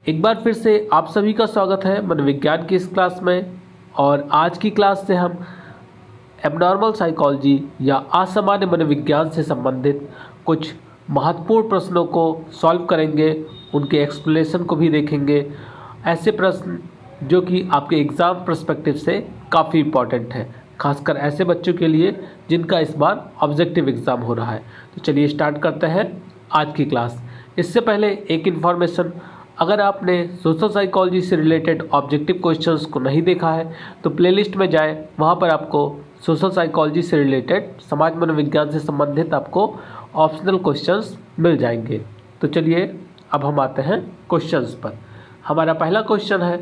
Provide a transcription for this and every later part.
एक बार फिर से आप सभी का स्वागत है मनोविज्ञान की इस क्लास में। और आज की क्लास से हम एबनॉर्मल साइकोलॉजी या असामान्य मनोविज्ञान से संबंधित कुछ महत्वपूर्ण प्रश्नों को सॉल्व करेंगे, उनके एक्सप्लेनेशन को भी देखेंगे। ऐसे प्रश्न जो कि आपके एग्ज़ाम पर्सपेक्टिव से काफ़ी इम्पॉर्टेंट है, खासकर ऐसे बच्चों के लिए जिनका इस बार ऑब्जेक्टिव एग्ज़ाम हो रहा है। तो चलिए स्टार्ट करते हैं आज की क्लास। इससे पहले एक इन्फॉर्मेशन, अगर आपने सोशल साइकोलॉजी से रिलेटेड ऑब्जेक्टिव क्वेश्चंस को नहीं देखा है तो प्लेलिस्ट में जाएं, वहाँ पर आपको सोशल साइकोलॉजी से रिलेटेड समाज मनोविज्ञान से संबंधित आपको ऑप्शनल क्वेश्चंस मिल जाएंगे। तो चलिए अब हम आते हैं क्वेश्चंस पर। हमारा पहला क्वेश्चन है,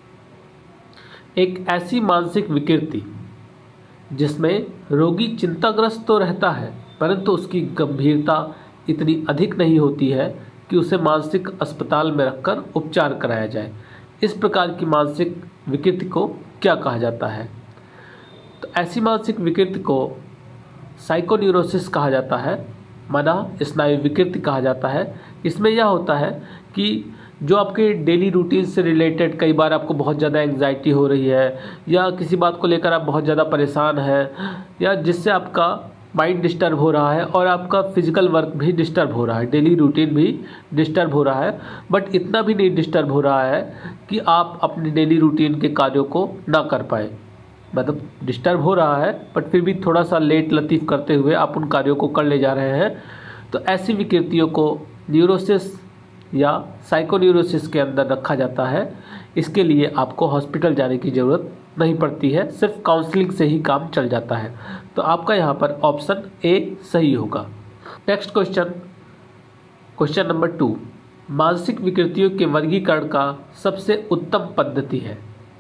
एक ऐसी मानसिक विकृति जिसमें रोगी चिंताग्रस्त तो रहता है परंतु उसकी गंभीरता इतनी अधिक नहीं होती है कि उसे मानसिक अस्पताल में रखकर उपचार कराया जाए, इस प्रकार की मानसिक विकृति को क्या कहा जाता है? तो ऐसी मानसिक विकृति को साइकोन्यूरोसिस कहा जाता है, माना स्नायु विकृति कहा जाता है। इसमें यह होता है कि जो आपके डेली रूटीन से रिलेटेड कई बार आपको बहुत ज़्यादा एंग्जाइटी हो रही है या किसी बात को लेकर आप बहुत ज़्यादा परेशान हैं या जिससे आपका माइंड डिस्टर्ब हो रहा है और आपका फिजिकल वर्क भी डिस्टर्ब हो रहा है, डेली रूटीन भी डिस्टर्ब हो रहा है, बट इतना भी नहीं डिस्टर्ब हो रहा है कि आप अपने डेली रूटीन के कार्यों को ना कर पाए। मतलब डिस्टर्ब हो रहा है बट फिर भी थोड़ा सा लेट लतीफ़ करते हुए आप उन कार्यों को कर ले जा रहे हैं। तो ऐसी विकृतियों को न्यूरोसिस या साइकोन्यूरोसिस के अंदर रखा जाता है। इसके लिए आपको हॉस्पिटल जाने की ज़रूरत नहीं पड़ती है, सिर्फ काउंसलिंग से ही काम चल जाता है। तो आपका यहाँ पर ऑप्शन ए सही होगा। नेक्स्ट क्वेश्चन, क्वेश्चन नंबर 2, मानसिक विकृतियों के वर्गीकरण का सबसे उत्तम पद्धति है।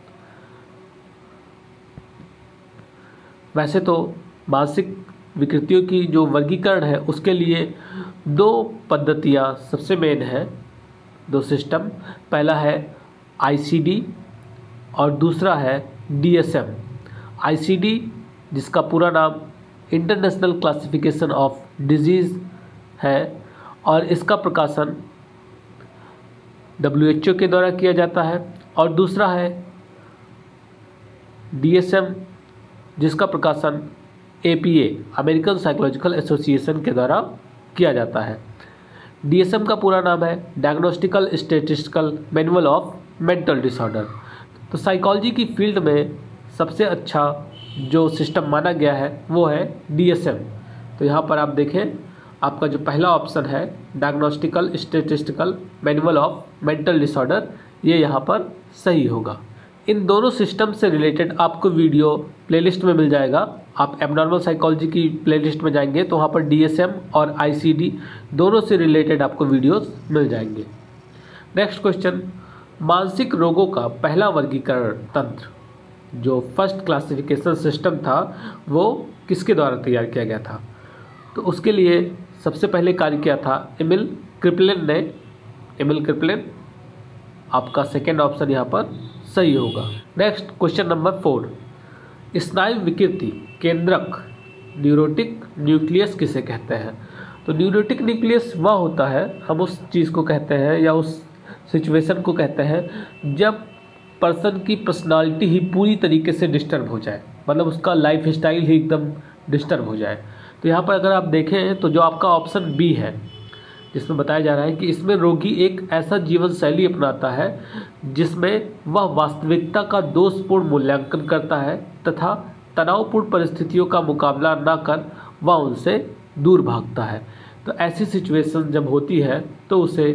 वैसे तो मानसिक विकृतियों की जो वर्गीकरण है उसके लिए 2 पद्धतियाँ सबसे मेन है, 2 सिस्टम। पहला है ICD और दूसरा है DSM। ICD जिसका पूरा नाम इंटरनेशनल क्लासिफिकेशन ऑफ डिजीज़ है और इसका प्रकाशन WHO के द्वारा किया जाता है, और दूसरा है DSM जिसका प्रकाशन APA अमेरिकन साइकोलॉजिकल एसोसिएशन के द्वारा किया जाता है। DSM का पूरा नाम है diagnostical statistical manual of mental disorder. तो साइकोलॉजी की फील्ड में सबसे अच्छा जो सिस्टम माना गया है वो है DSM। तो यहाँ पर आप देखें, आपका जो पहला ऑप्शन है diagnostical statistical manual of mental disorder, ये यहाँ पर सही होगा। इन दोनों सिस्टम से रिलेटेड आपको वीडियो प्लेलिस्ट में मिल जाएगा। आप एबनॉर्मल साइकोलॉजी की प्लेलिस्ट में जाएंगे तो वहाँ पर DSM और ICD दोनों से रिलेटेड आपको वीडियोस मिल जाएंगे। नेक्स्ट क्वेश्चन, मानसिक रोगों का पहला वर्गीकरण तंत्र, जो फर्स्ट क्लासिफिकेशन सिस्टम था, वो किसके द्वारा तैयार किया गया था? तो उसके लिए सबसे पहले कार्य किया था एमिल क्रिपलिन ने। एमिल क्रिपलिन, आपका सेकेंड ऑप्शन यहाँ पर सही होगा। नेक्स्ट क्वेश्चन नंबर 4, स्नायु विकृति केंद्रक न्यूरोटिक न्यूक्लियस किसे कहते हैं? तो न्यूरोटिक न्यूक्लियस वह होता है, हम उस चीज़ को कहते हैं या उस सिचुएशन को कहते हैं जब पर्सन की पर्सनालिटी ही पूरी तरीके से डिस्टर्ब हो जाए, मतलब उसका लाइफ स्टाइल ही एकदम डिस्टर्ब हो जाए। तो यहाँ पर अगर आप देखें तो जो आपका ऑप्शन बी है, जिसमें बताया जा रहा है कि इसमें रोगी एक ऐसा जीवन शैली अपनाता है जिसमें वह वास्तविकता का दोषपूर्ण मूल्यांकन करता है तथा तनावपूर्ण परिस्थितियों का मुकाबला न कर वह उनसे दूर भागता है। तो ऐसी सिचुएशन जब होती है तो उसे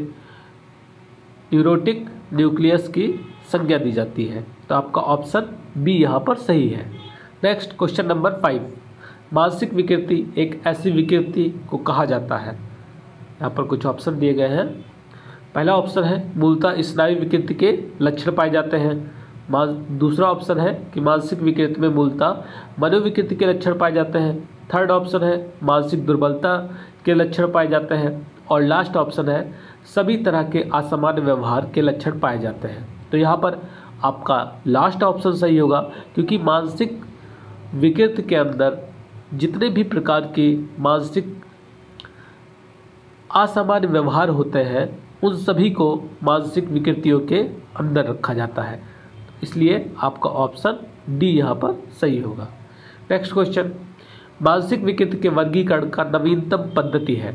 न्यूरोटिक न्यूक्लियस की संज्ञा दी जाती है। तो आपका ऑप्शन बी यहाँ पर सही है। नेक्स्ट क्वेश्चन नंबर 5, मानसिक विकृति एक ऐसी विकृति को कहा जाता है। यहाँ पर कुछ ऑप्शन दिए गए हैं। पहला ऑप्शन है मूलतः स्नायु विकृति के लक्षण पाए जाते हैं। दूसरा ऑप्शन है कि मानसिक विकृति में मूलतः मनोविकृति के लक्षण पाए जाते हैं। थर्ड ऑप्शन है मानसिक दुर्बलता के लक्षण पाए जाते हैं, और लास्ट ऑप्शन है सभी तरह के असामान्य व्यवहार के लक्षण पाए जाते हैं। तो यहाँ पर आपका लास्ट ऑप्शन सही होगा, क्योंकि मानसिक विकृति के अंदर जितने भी प्रकार के मानसिक असामान्य व्यवहार होते हैं उन सभी को मानसिक विकृतियों के अंदर रखा जाता है। इसलिए आपका ऑप्शन डी यहाँ पर सही होगा। नेक्स्ट क्वेश्चन, मानसिक विकृति के वर्गीकरण का नवीनतम पद्धति है।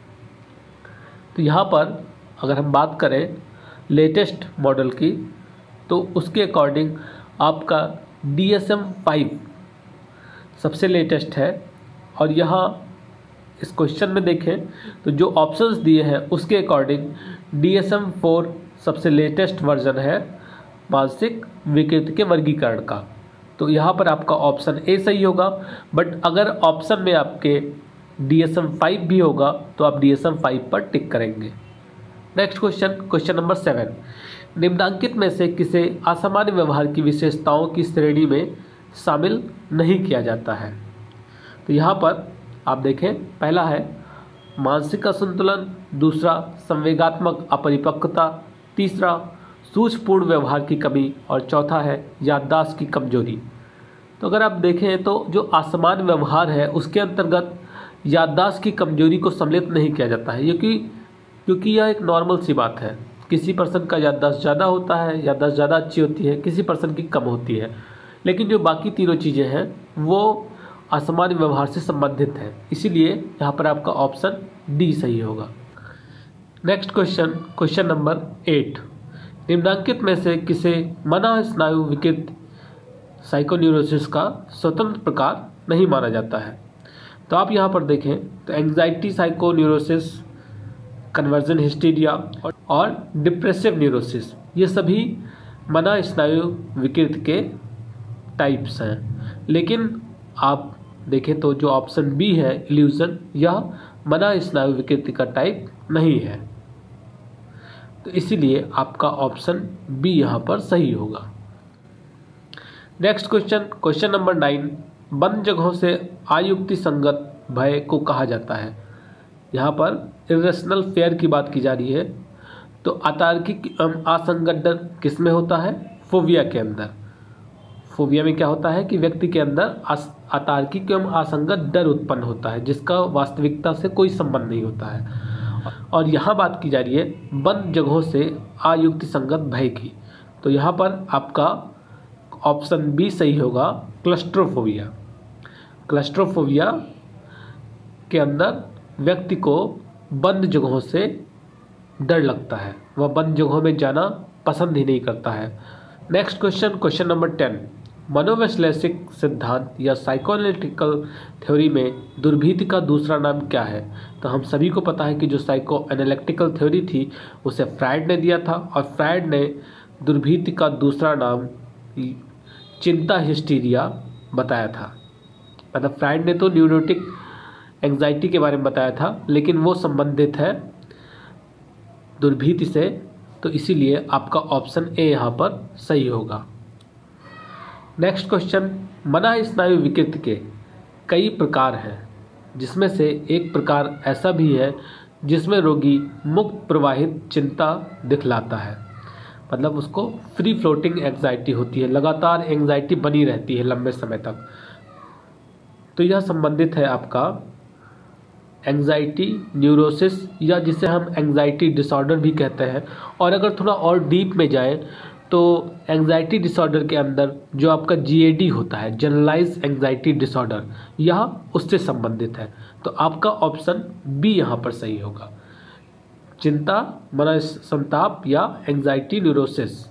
तो यहाँ पर अगर हम बात करें लेटेस्ट मॉडल की, तो उसके अकॉर्डिंग आपका DSM-5 सबसे लेटेस्ट है। और यहाँ इस क्वेश्चन में देखें तो जो ऑप्शंस दिए हैं उसके अकॉर्डिंग DSM-4 सबसे लेटेस्ट वर्जन है मानसिक विकृति के वर्गीकरण का। तो यहाँ पर आपका ऑप्शन ए सही होगा। बट अगर ऑप्शन में आपके DSM-5 भी होगा तो आप DSM-5 पर टिक करेंगे। नेक्स्ट क्वेश्चन, क्वेश्चन नंबर 7, निम्नलिखित में से किसे असामान्य व्यवहार की विशेषताओं की श्रेणी में शामिल नहीं किया जाता है। तो यहाँ पर आप देखें, पहला है मानसिक असंतुलन, दूसरा संवेगात्मक अपरिपक्वता, तीसरा सूझबूझ व्यवहार की कमी और चौथा है याददाश्त की कमजोरी। तो अगर आप देखें तो जो असामान्य व्यवहार है उसके अंतर्गत याददाश्त की कमजोरी को सम्मिलित नहीं किया जाता है, क्योंकि यह एक नॉर्मल सी बात है। किसी पर्सन का याददाश्त ज़्यादा होता है, याददाश्त ज़्यादा अच्छी होती है, किसी पर्सन की कम होती है। लेकिन जो बाकी तीनों चीज़ें हैं वो असामान्य व्यवहार से संबंधित है, इसीलिए यहाँ पर आपका ऑप्शन डी सही होगा। नेक्स्ट क्वेश्चन, क्वेश्चन नंबर 8, निम्नलिखित में से किसे मना स्नायु विकृति साइकोन्यूरोसिस का स्वतंत्र प्रकार नहीं माना जाता है। तो आप यहाँ पर देखें तो एंग्जाइटी साइकोन्यूरोसिस, कन्वर्जन हिस्टीरिया और डिप्रेसिव न्यूरोसिस, ये सभी मना स्नायु विकृति के टाइप्स हैं। लेकिन आप देखें तो जो ऑप्शन बी है इल्यूजन, यह मना स्नायु विकृति का टाइप नहीं है। तो इसीलिए आपका ऑप्शन बी यहाँ पर सही होगा। नेक्स्ट क्वेश्चन, क्वेश्चन नंबर 9, बंद जगहों से अयुक्ति संगत भय को कहा जाता है। यहाँ पर इरेशनल फेयर की बात की जा रही है। तो अतार्किक असंगत डर किस में होता है? फोबिया के अंदर। फोबिया में क्या होता है कि व्यक्ति के अंदर अतार्किक एवं असंगत डर उत्पन्न होता है जिसका वास्तविकता से कोई संबंध नहीं होता है। और यहाँ बात की जा रही है बंद जगहों से अयुक्ति संगत भय की। तो यहाँ पर आपका ऑप्शन बी सही होगा, क्लस्ट्रोफोबिया। क्लस्ट्रोफोबिया के अंदर व्यक्ति को बंद जगहों से डर लगता है, वह बंद जगहों में जाना पसंद ही नहीं करता है। नेक्स्ट क्वेश्चन, क्वेश्चन नंबर 10, मनोवैश्लेषिक सिद्धांत या साइकोएनालिटिकल थ्योरी में दुर्भीति का दूसरा नाम क्या है? तो हम सभी को पता है कि जो साइकोएनालिटिकल थ्योरी थी उसे फ्रायड ने दिया था और फ्रायड ने दुर्भीति का दूसरा नाम चिंता हिस्टीरिया बताया था। मतलब फ्रायड ने तो न्यूरोटिक एंग्जाइटी के बारे में बताया था, लेकिन वो संबंधित है दुर्भीति से, तो इसीलिए आपका ऑप्शन ए यहाँ पर सही होगा। नेक्स्ट क्वेश्चन, मना स्नायु विकृति के कई प्रकार हैं, जिसमें से एक प्रकार ऐसा भी है जिसमें रोगी मुक्त प्रवाहित चिंता दिखलाता है। मतलब उसको फ्री फ्लोटिंग एंग्जाइटी होती है, लगातार एंग्जाइटी बनी रहती है लंबे समय तक। तो यह संबंधित है आपका एंग्जाइटी न्यूरोसिस, या जिसे हम एंग्जाइटी डिसऑर्डर भी कहते हैं। और अगर थोड़ा और डीप में जाए तो एंग्जाइटी डिसऑर्डर के अंदर जो आपका GAD होता है, जनरलाइज एंग्जाइटी डिसऑर्डर, यह उससे संबंधित है। तो आपका ऑप्शन बी यहाँ पर सही होगा, चिंता, मनोसंताप या एंग्जाइटी न्यूरोसिस।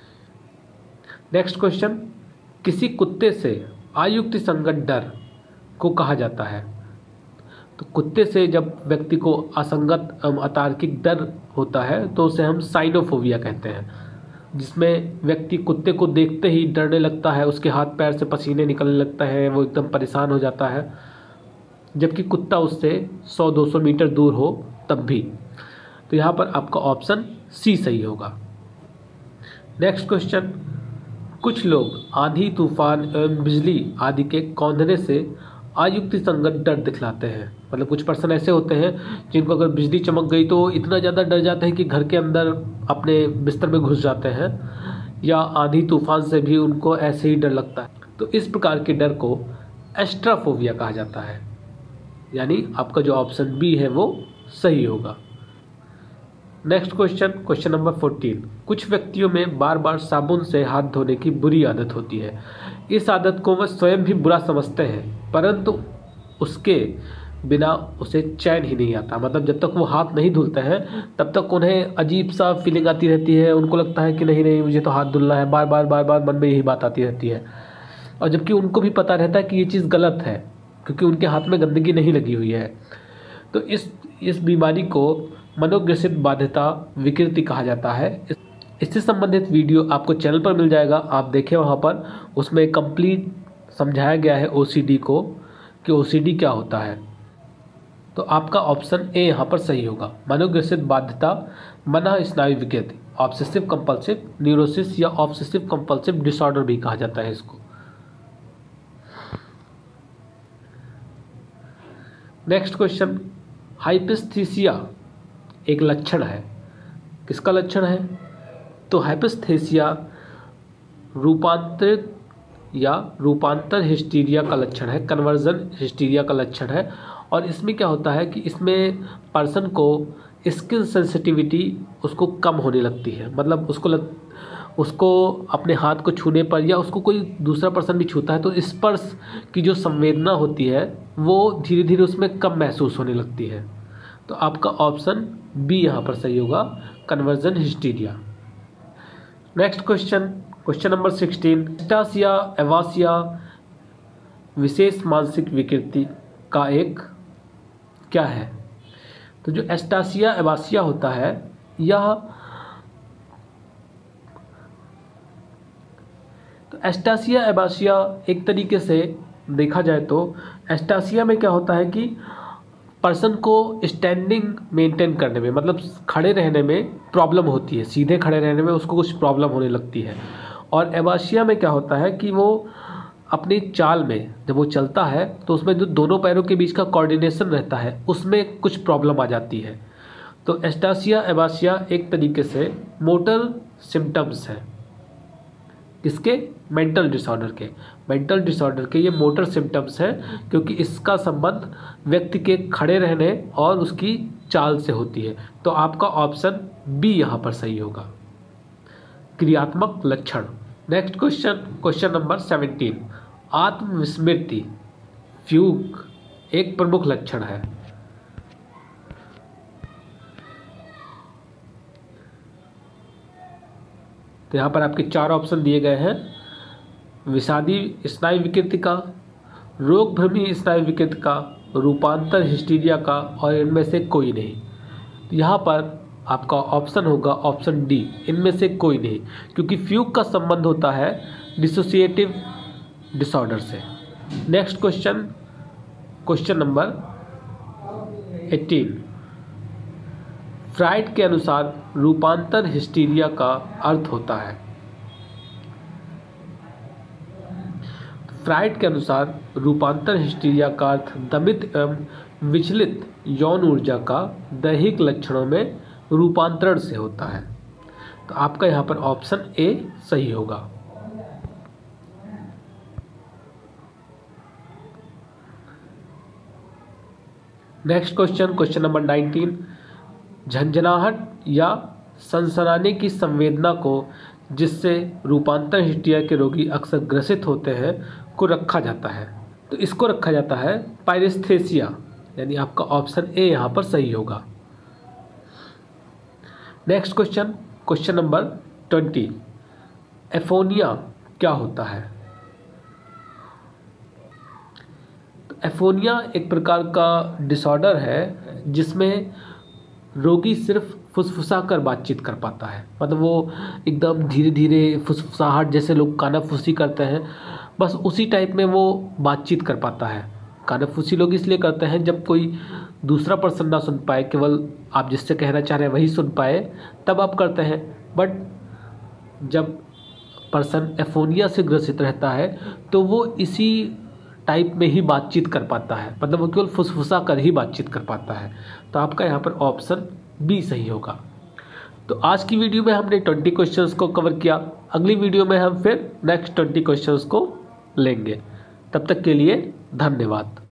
नेक्स्ट क्वेश्चन, किसी कुत्ते से अयुक्ति संगत डर को कहा जाता है। तो कुत्ते से जब व्यक्ति को असंगत अतार्किक डर होता है तो उसे हम साइनोफोबिया कहते हैं, जिसमें व्यक्ति कुत्ते को देखते ही डरने लगता है, उसके हाथ पैर से पसीने निकलने लगता है, वो एकदम परेशान हो जाता है, जबकि कुत्ता उससे 100-200 मीटर दूर हो तब भी। तो यहाँ पर आपका ऑप्शन सी सही होगा। नेक्स्ट क्वेश्चन, कुछ लोग आंधी, तूफान एवं बिजली आदि के कौंधने से अयुक्ति संगत डर दिखलाते हैं। मतलब कुछ पर्सन ऐसे होते हैं जिनको अगर बिजली चमक गई तो इतना ज़्यादा डर जाते हैं कि घर के अंदर अपने बिस्तर में घुस जाते हैं, या आंधी तूफान से भी उनको ऐसे ही डर लगता है। तो इस प्रकार के डर को एस्ट्राफोबिया कहा जाता है। यानी आपका जो ऑप्शन बी है वो सही होगा। Next question, question number 14। कुछ व्यक्तियों में बार बार साबुन से हाथ धोने की बुरी आदत होती है। इस आदत को वह स्वयं भी बुरा समझते हैं, परंतु उसके बिना उसे चैन ही नहीं आता। मतलब जब तक वो हाथ नहीं धुलते हैं तब तक उन्हें अजीब सा फीलिंग आती रहती है। उनको लगता है कि नहीं नहीं मुझे तो हाथ धुलना है, बार बार बार बार मन में यही बात आती रहती है। और जबकि उनको भी पता रहता है कि ये चीज़ गलत है, क्योंकि उनके हाथ में गंदगी नहीं लगी हुई है। तो इस बीमारी को मनोग्रसित बाध्यता विकृति कहा जाता है। इससे संबंधित वीडियो आपको चैनल पर मिल जाएगा, आप देखें वहाँ पर। उसमें कंप्लीट समझाया गया है ओसीडी को, कि ओसीडी क्या होता है। तो आपका ऑप्शन ए यहाँ पर सही होगा। मनोग्रसित बाध्यता, मना स्नायु विकृति, ऑब्सेसिव कंपल्सिव न्यूरोसिस या ऑब्सेसिव कंपल्सिव डिसऑर्डर भी कहा जाता है इसको। नेक्स्ट क्वेश्चन, हाइपस्थेसिया एक लक्षण है। किसका लक्षण है? तो हाइपस्थेसिया रूपांतरित या रूपांतर हिस्टीरिया का लक्षण है, कन्वर्जन हिस्टीरिया का लक्षण है। और इसमें क्या होता है कि इसमें पर्सन को स्किन सेंसिटिविटी उसको कम होने लगती है। मतलब उसको अपने हाथ को छूने पर या उसको कोई दूसरा पर्सन भी छूता है तो स्पर्श की जो संवेदना होती है वो धीरे धीरे उसमें कम महसूस होने लगती है। तो आपका ऑप्शन बी यहाँ पर सही होगा, conversion hysteria. Next question, question number 16। Astasia abasia विशेष मानसिक विकृति का एक क्या है? तो जो एस्टासिया एवासिया होता है एस्टासिया एबासिया एक तरीके से देखा जाए तो एस्टासिया में क्या होता है कि पर्सन को स्टैंडिंग मेंटेन करने में, मतलब खड़े रहने में प्रॉब्लम होती है, सीधे खड़े रहने में उसको कुछ प्रॉब्लम होने लगती है। और एबासिया में क्या होता है कि वो अपनी चाल में जब वो चलता है तो उसमें जो दोनों पैरों के बीच का कोऑर्डिनेशन रहता है उसमें कुछ प्रॉब्लम आ जाती है। तो एस्टासिया एबासिया एक तरीके से मोटर सिम्टम्स है। किसके? मेंटल डिसऑर्डर के ये मोटर सिम्टम्स हैं, क्योंकि इसका संबंध व्यक्ति के खड़े रहने और उसकी चाल से होती है। तो आपका ऑप्शन बी यहाँ पर सही होगा, क्रियात्मक लक्षण। Next question, question number 17। आत्मविस्मृति फ्यूग एक प्रमुख लक्षण है। तो यहाँ पर आपके 4 ऑप्शन दिए गए हैं, विषादी स्नायु विकृति का, रोग भ्रमी स्नायु विकृति का, रूपांतर हिस्टीरिया का, और इनमें से कोई नहीं। तो यहाँ पर आपका ऑप्शन होगा ऑप्शन डी, इनमें से कोई नहीं, क्योंकि फ्यूग का संबंध होता है डिसोसिएटिव डिसऑर्डर से। Next question, question number 18। Freud के अनुसार रूपांतर हिस्टीरिया का अर्थ होता है। फ्राइड के अनुसार रूपांतर हिस्टीरिया का अर्थ दमित एवं विचलित यौन ऊर्जा का दैहिक लक्षणों में रूपांतरण से होता है। तो आपका यहाँ पर ऑप्शन ए सही होगा। Next question, question number 19। झंझनाहट या सनसनाने की संवेदना को जिससे रूपांतर हिस्टीरिया के रोगी अक्सर ग्रसित होते हैं को रखा जाता है। तो इसको रखा जाता है पाइरेस्थेसिया, यानी आपका ऑप्शन ए यहाँ पर सही होगा। Next question, question number 20। Aphonia क्या होता है? तो एफोनिया एक प्रकार का डिसऑर्डर है जिसमें रोगी सिर्फ फुसफुसा कर बातचीत कर पाता है। मतलब वो एकदम धीरे धीरे फुसफुसाहट, जैसे लोग कानाफूसी करते हैं, बस उसी टाइप में वो बातचीत कर पाता है। कानाफूसी लोग इसलिए करते हैं जब कोई दूसरा पर्सन ना सुन पाए, केवल आप जिससे कहना चाह रहे हैं वही सुन पाए, तब आप करते हैं। बट जब पर्सन एफोनिया से ग्रसित रहता है तो वो इसी टाइप में ही बातचीत कर पाता है, मतलब वो केवल फुसफुसा कर ही बातचीत कर पाता है। तो आपका यहाँ पर ऑप्शन बी सही होगा। तो आज की वीडियो में हमने 20 क्वेश्चंस को कवर किया। अगली वीडियो में हम फिर नेक्स्ट 20 क्वेश्चंस को लेंगे। तब तक के लिए धन्यवाद।